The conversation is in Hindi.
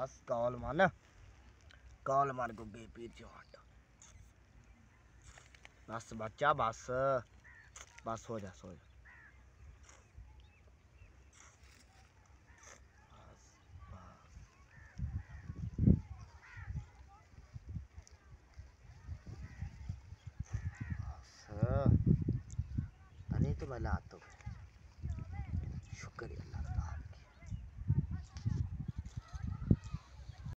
बस कॉल मान गुब्बे पीर चौट। बस बच्चा बस बस हो जा सो जा। अरे तो मैं लाता हूँ। शुक्रिया।